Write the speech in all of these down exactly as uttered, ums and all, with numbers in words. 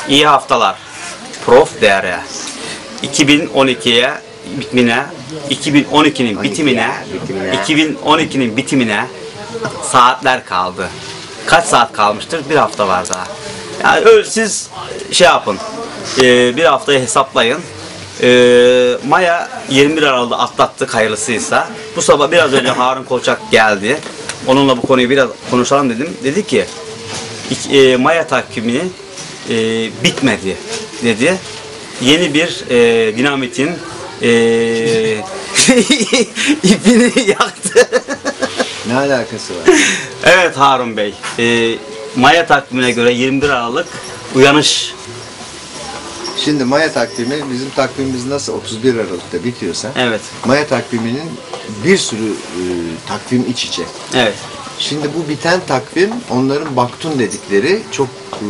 İyi haftalar. Prof D R. iki bin on ikiye bitmine, iki bin on ikinin bitimine, iki bin on ikinin bitimine saatler kaldı. Kaç saat kalmıştır? Bir hafta var daha. Yani öyle siz şey yapın. E, bir haftayı hesaplayın. E, Maya yirmi bir Aralık'ta atlattık hayırlısıysa. Bu sabah biraz önce Harun Kolçak geldi. Onunla bu konuyu biraz konuşalım dedim. Dedi ki e, Maya takvimi e, bitmedi dedi. Yeni bir e, dinamitin e, ipini yaktı. Ne alakası var? Evet Harun Bey. E, Maya takvimine göre yirmi bir Aralık uyanış. Şimdi Maya takvimi, bizim takvimimiz nasıl otuz bir Aralık'ta bitiyorsa, Evet. Maya takviminin bir sürü e, takvim iç içe. Evet. Şimdi bu biten takvim, onların Baktun dedikleri çok e,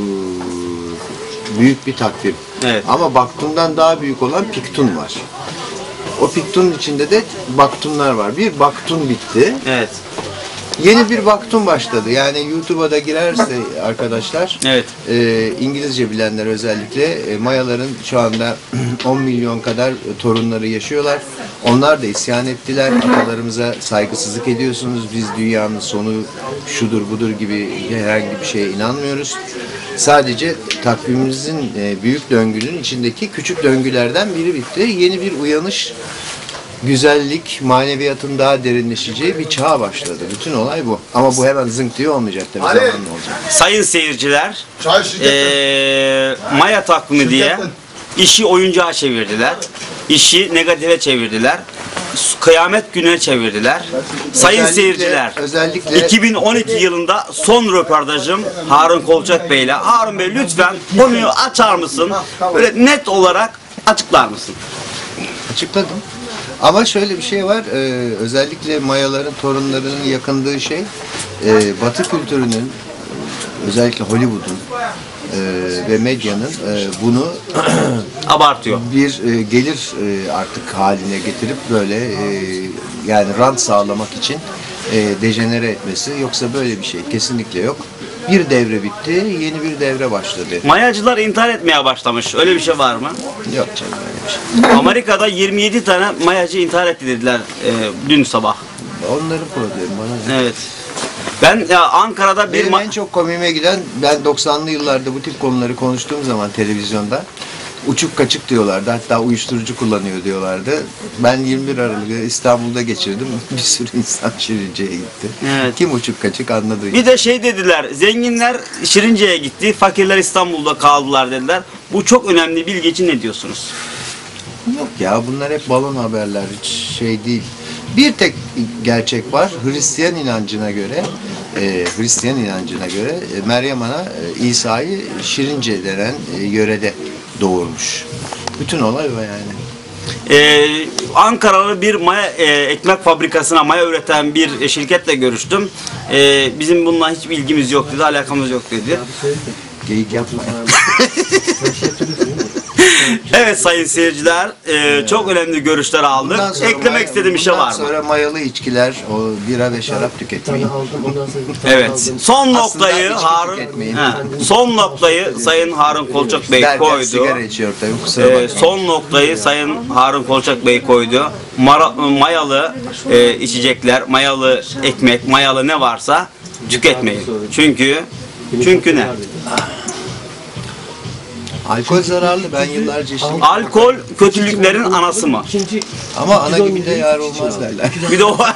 büyük bir takvim. Evet. Ama Baktun'dan daha büyük olan Piktun var. O Piktun'un içinde de Baktunlar var. Bir Baktun bitti. Evet. Yeni bir Baktun başladı. Yani YouTube'a da girerse arkadaşlar, Evet. e, İngilizce bilenler özellikle e, Mayaların şu anda on milyon kadar torunları yaşıyorlar. Onlar da isyan ettiler. Atalarımıza saygısızlık ediyorsunuz. Biz dünyanın sonu şudur budur gibi herhangi bir şeye inanmıyoruz. Sadece takvimimizin e, büyük döngünün içindeki küçük döngülerden biri bitti. Yeni bir uyanış, güzellik, maneviyatın daha derinleşeceği bir çağ başladı. Bütün olay bu. Ama bu hemen zınk diye olmayacak tabii, zamanla olacak. Sayın seyirciler, ee, Maya takvimi diye işi oyuncağa çevirdiler. İşi negatife çevirdiler. Kıyamet gününe çevirdiler. Sayın Özellikle- seyirciler, özellikle- iki bin on iki yılında son röportajım Harun Kolçak Bey ile. Harun Bey lütfen konuyu açar mısın? Böyle net olarak açıklar mısın? Açıkladım. Ama şöyle bir şey var, e, özellikle Mayaların torunlarının yakındığı şey, e, Batı kültürünün, özellikle Hollywood'un e, ve medyanın e, bunu Abartıyor. bir e, gelir e, artık haline getirip böyle e, yani rant sağlamak için e, dejenere etmesi. Yoksa böyle bir şey kesinlikle yok. Bir devre bitti, yeni bir devre başladı. Mayacılar intihar etmeye başlamış. Öyle bir şey var mı? Yok canım öyle bir şey. Amerika'da yirmi yedi tane mayacı intihar etti dediler e, dün sabah. Onların problemi bana ne? Evet. Ben ya, Ankara'da bir Benim ma- en çok komiğime giden, ben doksanlı yıllarda bu tip konuları konuştuğum zaman televizyonda uçuk kaçık diyorlardı. Hatta uyuşturucu kullanıyor diyorlardı. Ben yirmi bir Aralık'ı İstanbul'da geçirdim. Bir sürü insan Şirince'ye gitti. Evet. Kim uçuk kaçık anladı. bir de şey dediler. Zenginler Şirince'ye gitti, fakirler İstanbul'da kaldılar dediler. Bu çok önemli bilgi için ne diyorsunuz? Yok ya, bunlar hep balon haberler, hiç şey değil. Bir tek gerçek var. Hristiyan inancına göre, e, Hristiyan inancına göre e, Meryem Ana e, İsa'yı Şirince denen e, yörede doğurmuş. Bütün olay o yani. Ee, Ankaralı bir maya e, ekmek fabrikasına maya üreten bir şirketle görüştüm. Ee, bizim bununla hiç bilgimiz yok dedi, alakamız yok dedi. Geyik yapma. Evet sayın seyirciler, e, çok önemli görüşler aldık. Bundan sonra Eklemek maya- istediğim bir şey bundan var mı? sonra mayalı içkiler, o bira ve şarap tüketmeyin. Evet. Son noktayı içki Harun tüketmeyin. ha, son noktayı Sayın Harun Kolçak Bey Derken koydu. sigara içiyor tabii, kusura Ee, bakmayın. son noktayı Sayın Harun Kolçak Bey koydu. Mara- mayalı e, içecekler, mayalı ekmek, mayalı ne varsa tüketmeyin. Çünkü çünkü ne? Alkol zararlı, ben yıllarca içtim. Alkol kötülüklerin anası mı? Ama ana gibi de yar olmaz derler. Bir de o var.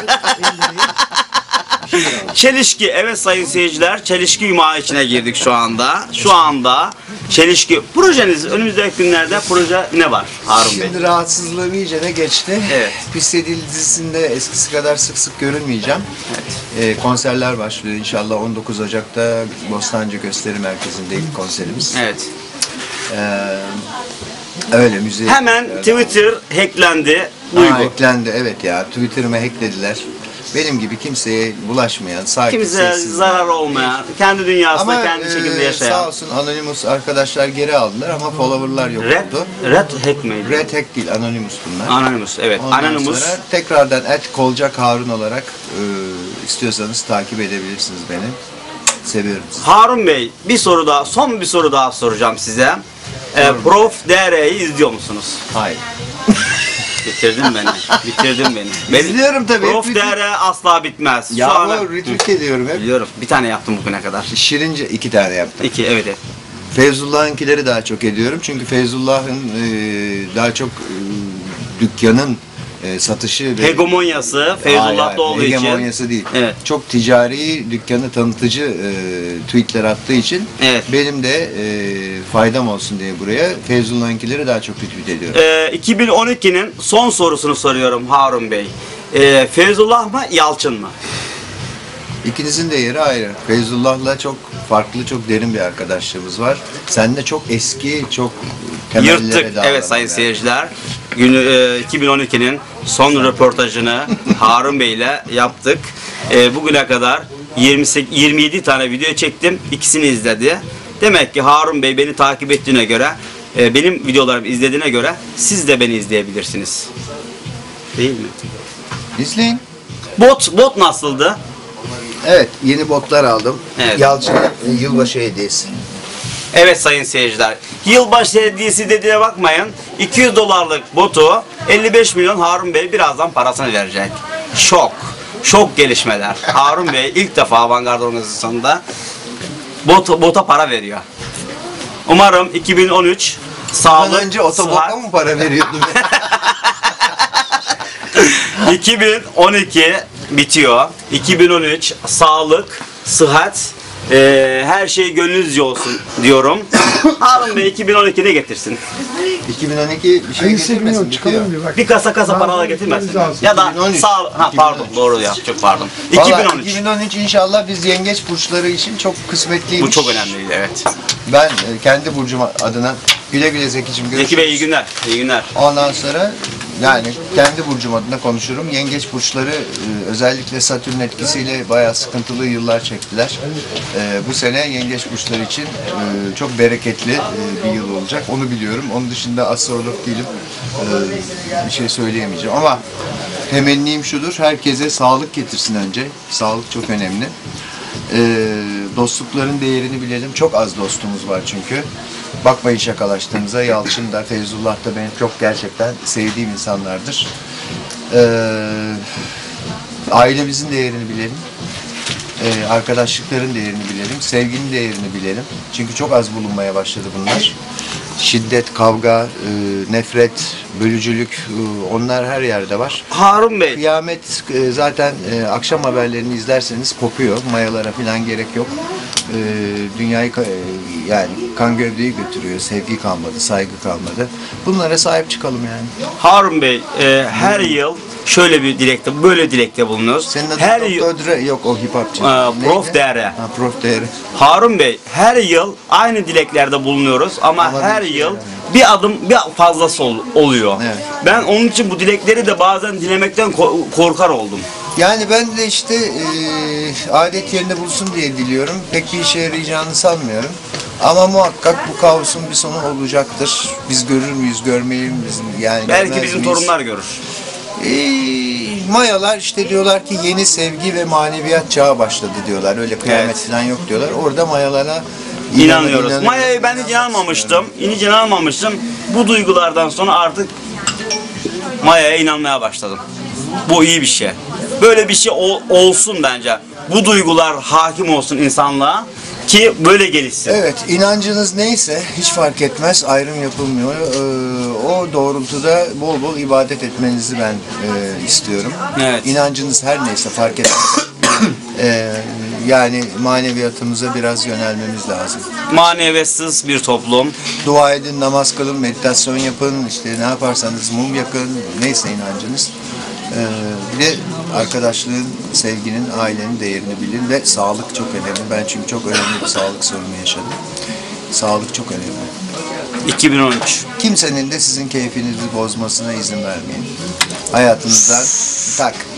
Çelişki, evet sayın seyirciler, çelişki yumağı içine girdik şu anda. Şu anda çelişki. Projeniz, önümüzdeki günlerde proje ne var Harun Bey? Şimdi rahatsızlığım iyice de geçti. Evet. Pis Yedili dizisinde eskisi kadar sık sık görünmeyeceğim. Ee, konserler başlıyor inşallah. on dokuz Ocak'ta Bostancı Gösteri Merkezi'nde ilk konserimiz. Evet. Ee, öyle müziği. Hemen Twitter hacklendi. Aa, Duygu. eklendi, evet ya. Twitter'ımı hacklediler. Benim gibi kimseye bulaşmayan, sakin, Kimse sessiz. zarar olmayan, kendi dünyasında Ama kendi şekilde e, yaşayan. sağ olsun Anonymous arkadaşlar geri aldılar ama follower'lar yok Red, oldu. Red hack miydi? Red hack değil, Anonymous bunlar. Anonymous, evet. Ondan Anonymous. sonra tekrardan et Kolcak Harun olarak e, istiyorsanız takip edebilirsiniz beni. seviyorum sizi. Harun Bey, bir soru daha, son bir soru daha soracağım size. Ee, Prof D R'yi izliyor musunuz? Hayır. Bitirdin beni. Bitirdin beni. beni İzliyorum tabii. Prof Hep D R asla bitmez. Şu Ya ana- o retweet ediyorum hep. Biliyorum. Bir tane yaptım bugüne kadar. Şirince iki tane yaptım. İki, evet evet. Feyzullah'ınkileri daha çok ediyorum. Çünkü Feyzullah'ın e, daha çok e, dükkanın e, satışı ve Hegemonyası Hayır, Feyzullah'ta hayır, olduğu için. hegemonyası değil. Evet. Çok ticari, dükkanı tanıtıcı e, tweetler attığı için Evet. benim de e, faydam olsun diye buraya Feyzullah'ınkileri daha çok retweet ediyorum. Ee, iki bin on ikinin son sorusunu soruyorum Harun Bey. Ee, Feyzullah mı, Yalçın mı? İkinizin de yeri ayrı. Feyzullah'la çok farklı, çok derin bir arkadaşlığımız var. Seninle çok eski, çok temellere Yırttık. dayalı Evet sayın yani. seyirciler. Günü e, iki bin on ikinin son röportajını Harun Bey ile yaptık. E, bugüne kadar yirmi sekiz, yirmi yedi tane video çektim. İkisini izledi. Demek ki Harun Bey beni takip ettiğine göre, e, benim videolarımı izlediğine göre siz de beni izleyebilirsiniz. Değil mi? İzleyin. Bot bot nasıldı? Evet, yeni botlar aldım. Evet. Yalçın'ın e, yılbaşı hediyesi. Evet sayın seyirciler. Yılbaşı hediyesi dediğine bakmayın. iki yüz dolarlık botu elli beş milyon Harun Bey birazdan parasını verecek. Şok. Şok gelişmeler. Harun Bey ilk defa Avantgard organizasyonunda bot, bota para veriyor. Umarım iki bin on üç sağlık, Ondan önce otobota sıhhat- mı para veriyordum? iki bin on iki bitiyor. iki bin on üç sağlık, sıhhat, e, her şey gönlünüzce olsun diyorum. Harun Bey iki bin on iki ne getirsin? iki bin on iki bir şey getirmesin, bitiyor. Bir kasa kasa paralar getirmesin. Ya da iki bin on üç. sağ ha pardon doğru ya çok pardon. iki bin Vallahi on üç. iki bin on üç inşallah biz yengeç burçları için çok kısmetliymiş. Bu çok önemliydi evet. Ben e, kendi burcum adına güle güle Zeki'cim görüşürüz. Zeki Bey iyi günler. İyi günler. Ondan sonra yani kendi burcum adına konuşurum. Yengeç burçları e, özellikle Satürn etkisiyle bayağı sıkıntılı yıllar çektiler. E, bu sene yengeç burçları için e, çok bereketli e, bir yıl olacak. Onu biliyorum. Onun dışında astrolog değilim. E, bir şey söyleyemeyeceğim ama temennim şudur. Herkese sağlık getirsin önce. Sağlık çok önemli. E, dostlukların değerini bilelim. Çok az dostumuz var çünkü. Bakmayın şakalaştığımıza. Yalçın da, Feyzullah da benim çok gerçekten sevdiğim insanlardır. Ee, ailemizin değerini bilelim. Ee, arkadaşlıkların değerini bilelim. Sevginin değerini bilelim. Çünkü çok az bulunmaya başladı bunlar. Şiddet, kavga, e, nefret, bölücülük e, onlar her yerde var. Harun Bey Kıyamet e, zaten e, akşam haberlerini izlerseniz kopuyor. Mayalara falan gerek yok. E, dünyayı ka- e, yani kan gövdeyi götürüyor. Sevgi kalmadı, saygı kalmadı. Bunlara sahip çıkalım yani. Harun Bey e, her yıl şöyle bir dilekte böyle dilekte bulunuyoruz. Senin adın Her yıl Doktor Dre, yok o hip hopçı. Ee, Prof Neydi? D R. Ha, Prof D R. Harun Bey her yıl aynı dileklerde bulunuyoruz ama, Ama her bir şey yıl yani. bir adım bir fazlası ol- oluyor. Evet. Ben onun için bu dilekleri de bazen dilemekten ko- korkar oldum. Yani ben de işte e, adet yerinde bulsun diye diliyorum. Pek bir işe yarayacağını sanmıyorum. Ama muhakkak bu kaosun bir sonu olacaktır. Biz görür müyüz, görmeyiz miyiz? Yani Belki görmez bizim miyiz? torunlar görür. Ee, Mayalar işte diyorlar ki yeni sevgi ve maneviyat çağı başladı diyorlar. Öyle kıyamet Evet. falan yok diyorlar. Orada mayalara inan- İnanıyoruz. inanıyoruz. Maya'yı ben hiç inanmamıştım. Hiç inanmamıştım. Bu duygulardan sonra artık Maya'ya inanmaya başladım. Bu iyi bir şey. Böyle bir şey ol- olsun bence. Bu duygular hakim olsun insanlığa ki böyle gelişsin. Evet, inancınız neyse hiç fark etmez, ayrım yapılmıyor. Ee, o doğrultuda bol bol ibadet etmenizi ben e, istiyorum. Evet. İnancınız her neyse fark etmez. Ee, yani maneviyatımıza biraz yönelmemiz lazım. Maneviyatsız bir toplum. Dua edin, namaz kılın, meditasyon yapın, işte ne yaparsanız mum yakın, neyse inancınız. Ee, bir de arkadaşlığın, sevginin, ailenin değerini bilin ve sağlık çok önemli. Ben çünkü çok önemli bir sağlık sorunu yaşadım. Sağlık çok önemli. iki bin on üç. Kimsenin de sizin keyfinizi bozmasına izin vermeyin. Hayatınızdan tak